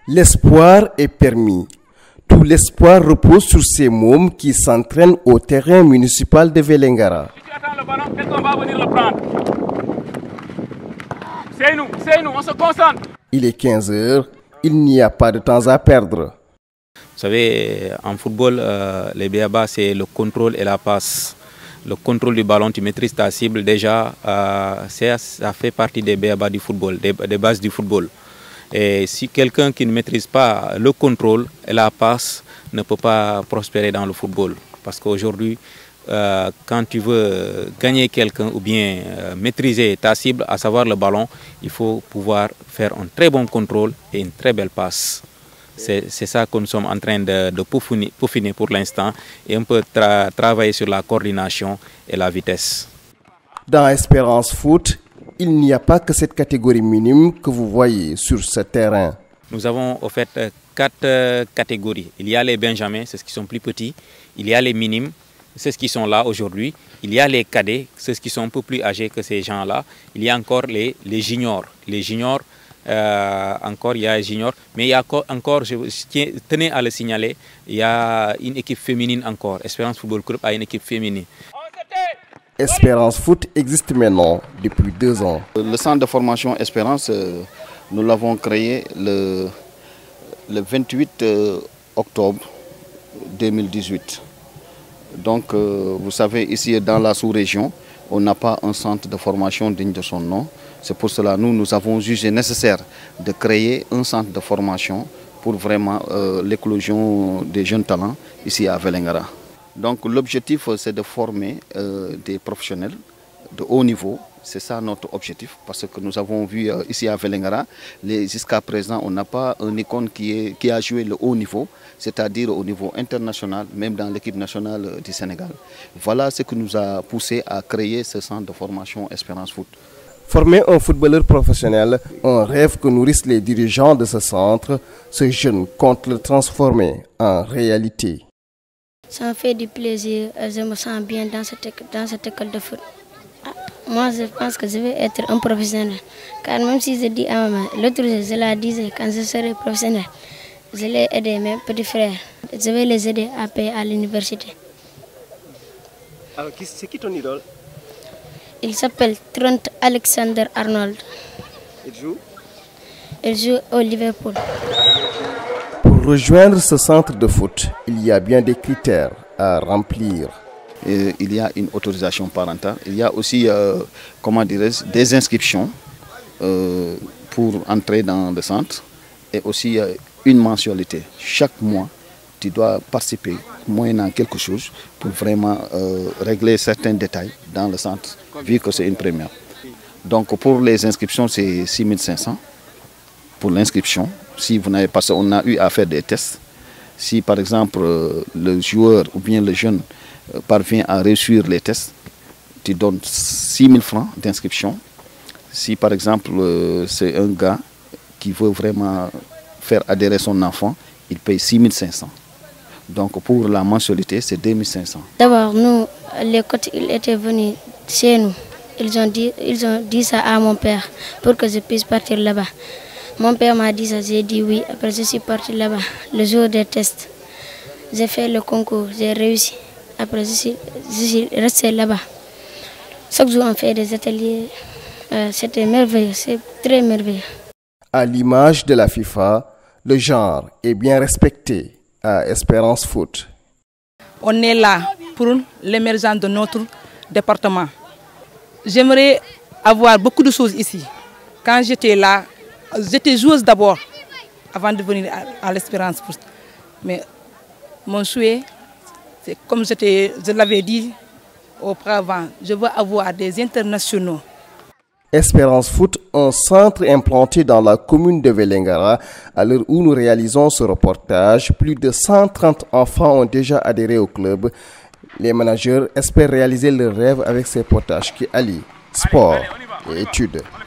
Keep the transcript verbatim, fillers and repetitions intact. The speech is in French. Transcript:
L'espoir est permis. Tout l'espoir repose sur ces mômes qui s'entraînent au terrain municipal de Vélingara. Si tu attends le ballon, peut-être qu'on va venir le prendre. C'est nous, c'est nous, on se concentre. Il est quinze heures, il n'y a pas de temps à perdre. Vous savez, en football, euh, les B A B A, c'est le contrôle et la passe. Le contrôle du ballon, tu maîtrises ta cible déjà, euh, ça fait partie des B A B A du football, des, des bases du football. Et si quelqu'un qui ne maîtrise pas le contrôle et la passe ne peut pas prospérer dans le football. Parce qu'aujourd'hui, euh, quand tu veux gagner quelqu'un ou bien euh, maîtriser ta cible, à savoir le ballon, il faut pouvoir faire un très bon contrôle et une très belle passe. C'est ça que nous sommes en train de, de peaufiner, peaufiner pour l'instant et un peu tra travailler sur la coordination et la vitesse. Dans Espérance Foot, il n'y a pas que cette catégorie minime que vous voyez sur ce terrain. Nous avons en fait quatre catégories. Il y a les benjamins, c'est ceux qui sont plus petits. Il y a les minimes, c'est ceux qui sont là aujourd'hui. Il y a les cadets, ceux qui sont un peu plus âgés que ces gens-là. Il y a encore les, les juniors. Les juniors, euh, encore il y a les juniors. Mais il y a encore, je tiens, tenais à le signaler, il y a une équipe féminine encore. Espérance Football Club a une équipe féminine. Espérance Foot existe maintenant depuis deux ans. Le centre de formation Espérance, nous l'avons créé le, le vingt-huit octobre deux mille dix-huit. Donc, vous savez, ici dans la sous-région, on n'a pas un centre de formation digne de son nom. C'est pour cela que nous, nous avons jugé nécessaire de créer un centre de formation pour vraiment euh, l'éclosion des jeunes talents ici à Vélingara. Donc l'objectif, c'est de former euh, des professionnels de haut niveau. C'est ça notre objectif, parce que nous avons vu euh, ici à Vélingara, jusqu'à présent, on n'a pas un icône qui, est, qui a joué le haut niveau, c'est-à-dire au niveau international, même dans l'équipe nationale euh, du Sénégal. Voilà ce qui nous a poussé à créer ce centre de formation Espérance Foot. Former un footballeur professionnel, un rêve que nourrissent les dirigeants de ce centre, ce jeune compte le transformer en réalité. Ça me fait du plaisir, je me sens bien dans cette, dans cette école de foot. Moi, je pense que je vais être un professionnel. Car même si je dis à maman, l'autre jour, je la disais, quand je serai professionnel, je l'ai aidé mes petits frères. Je vais les aider à payer à l'université. Alors, c'est qui ton idole? Il s'appelle Trent Alexander-Arnold. Il joue? Il joue au Liverpool. Pour rejoindre ce centre de foot, il y a bien des critères à remplir. Et il y a une autorisation parentale. Il y a aussi, euh, comment dirais-je, des inscriptions euh, pour entrer dans le centre et aussi euh, une mensualité. Chaque mois, tu dois participer moyennant quelque chose pour vraiment euh, régler certains détails dans le centre, vu que c'est une première. Donc pour les inscriptions, c'est six mille cinq cents pour l'inscription. Si vous n'avez pas ça, on a eu à faire des tests. Si par exemple euh, le joueur ou bien le jeune euh, parvient à réussir les tests, tu donnes six mille francs d'inscription. Si par exemple euh, c'est un gars qui veut vraiment faire adhérer son enfant, il paye six mille cinq cents. Donc pour la mensualité, c'est deux mille cinq cents. D'abord, nous, les coachs, ils étaient venus chez nous. Ils ont dit, ils ont dit ça à mon père pour que je puisse partir là-bas. Mon père m'a dit ça, j'ai dit oui. Après, je suis parti là-bas, le jour des tests. J'ai fait le concours, j'ai réussi. Après, je suis, je suis resté là-bas. Chaque jour, on fait des ateliers. Euh, C'était merveilleux, c'est très merveilleux. À l'image de la FIFA, le genre est bien respecté à Espérance Foot. On est là pour l'émergence de notre département. J'aimerais avoir beaucoup de choses ici. Quand j'étais là, j'étais joueuse d'abord, avant de venir à, à l'Espérance Foot. Mais mon souhait, c'est comme je l'avais dit auparavant, je veux avoir des internationaux. Espérance Foot, un centre implanté dans la commune de Vélingara. À l'heure où nous réalisons ce reportage, plus de cent trente enfants ont déjà adhéré au club. Les managers espèrent réaliser leur rêve avec ces potages qui allient sport et études.